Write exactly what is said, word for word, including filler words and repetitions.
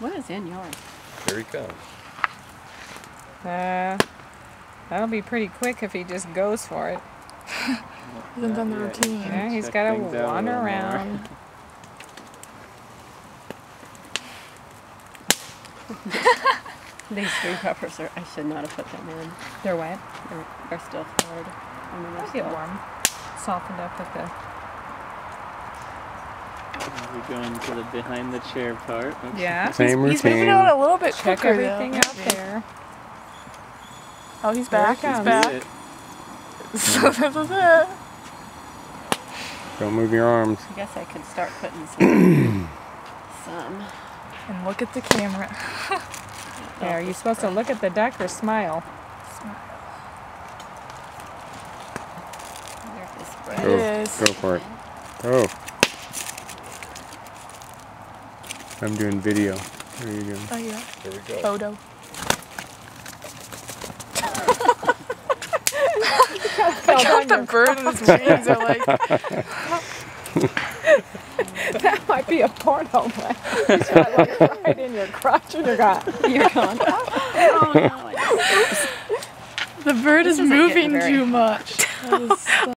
What is in yours? Here he comes. Uh, that'll be pretty quick if he just goes for it. Hasn't done the routine. Yeah, he's got to wander around. These three peppers are, I should not have put them in. They're wet. They're, they're still hard. I mean, they're They'll get still warm. Softened up with the... We're going to the behind the chair part. Okay. Yeah. Same routine. He's moving out a little bit Check quicker, everything though. out there. Oh, he's There back. it He's comes. back. So this is it. Don't move your arms. I guess I could start putting some. some. And look at the camera. Yeah, are you supposed to look at the duck or smile? There's the spread. It Go, is. go for it. Oh. I'm doing video. What are you doing? Oh yeah. Here we go. Photo. I got the bird and his wings are like. That might be a porno one. He's got like right in your crotch and you're gone. You're gone. Oh no. I just- The bird This is isn't getting moving very too much. That is so